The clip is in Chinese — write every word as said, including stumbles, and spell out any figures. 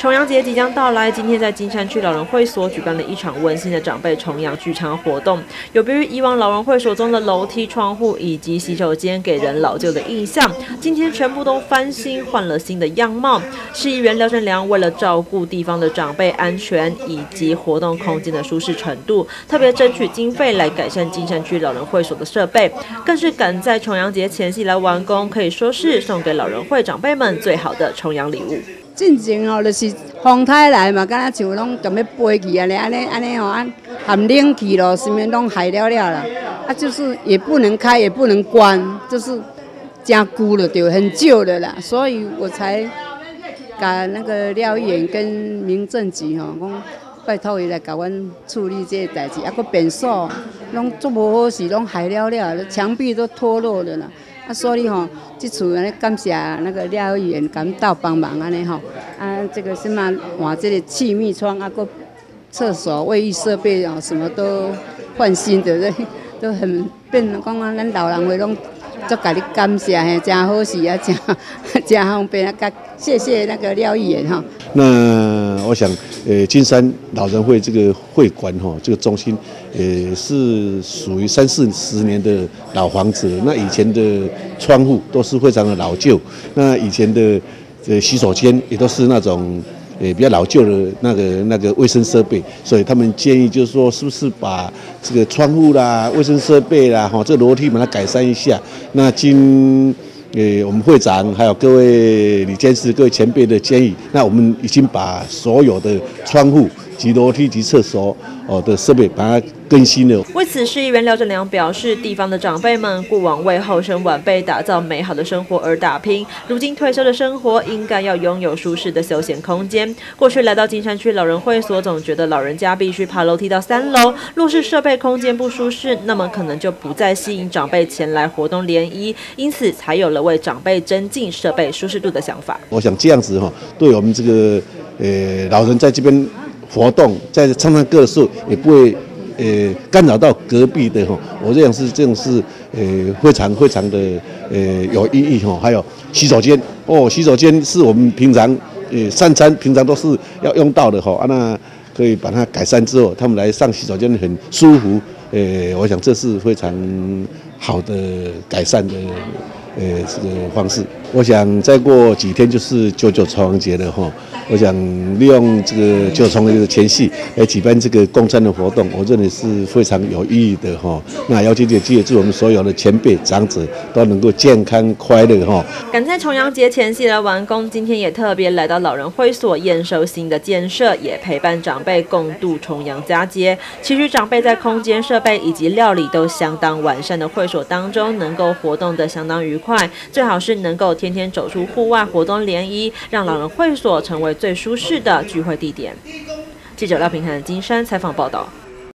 重阳节即将到来，今天在金山区老人会所举办了一场温馨的长辈重阳聚餐活动。有别于以往老人会所中的楼梯、窗户以及洗手间给人老旧的印象，今天全部都翻新，换了新的样貌。市议员廖振良为了照顾地方的长辈安全以及活动空间的舒适程度，特别争取经费来改善金山区老人会所的设备，更是赶在重阳节前夕来完工，可以说是送给老人会长辈们最好的重阳礼物。 进前哦，就是风台来嘛，敢若像拢踮要飞去安尼安尼安尼吼，按含冷气咯，什么拢害了了啦。啊，就是也不能开，也不能关，就是加固了，对，很旧的啦，所以我才甲那个廖议员跟民政局吼，讲拜托伊来甲阮处理这个代志，啊，佫变数拢做无好势，拢害了了，墙壁都脱落了啦。啊，所以吼，这次安尼感谢那个廖议员敢到帮忙安尼吼，啊，这个什么换这个气密窗啊，佫厕所、卫浴设备哦，什么都换新的，都很变，讲啊，咱老人会拢足甲你感谢嘿，真好势啊，真真方便啊，甲谢谢那个廖议员哈。 那我想，呃，金山老人会这个会馆哈，这个中心，呃，是属于三四十年的老房子了。那以前的窗户都是非常的老旧，那以前的呃洗手间也都是那种呃比较老旧的那个那个卫生设备，所以他们建议就是说，是不是把这个窗户啦、卫生设备啦、哈，这个楼梯把它改善一下。那经呃，我们会长还有各位理监事、各位前辈的建议，那我们已经把所有的窗户及楼梯及厕所哦的设备把它更新了。 为此，市议员廖振良表示，地方的长辈们过往为后生晚辈打造美好的生活而打拼，如今退休的生活应该要拥有舒适的休闲空间。过去来到金山区老人会所，总觉得老人家必须爬楼梯到三楼，若是设备空间不舒适，那么可能就不再吸引长辈前来活动联谊，因此才有了为长辈增进设备舒适度的想法。 我想这样子哈，对我们这个呃老人在这边活动，在唱唱歌的时候，也不会呃干扰到隔壁的哈。我这样是这种是呃非常非常的呃有意义哈。还有洗手间哦，洗手间是我们平常呃三餐平常都是要用到的哈。啊，那可以把它改善之后，他们来上洗手间很舒服。呃，我想这是非常好的改善的呃这个方式。我想再过几天就是九九重阳节了哈。我想利用这个九九重阳节的前夕来举办这个供餐的活动，我认为是非常有意义的哈。那姚姐姐记得祝我们所有的前辈长者都能够健康快乐哈。 赶在重阳节前夕来完工，今天也特别来到老人会所验收新的建设，也陪伴长辈共度重阳佳节。期许长辈在空间设备以及料理都相当完善的会所当中，能够活动得相当愉快，最好是能够天天走出户外活动联谊，让老人会所成为最舒适的聚会地点。记者廖平涵金山采访报道。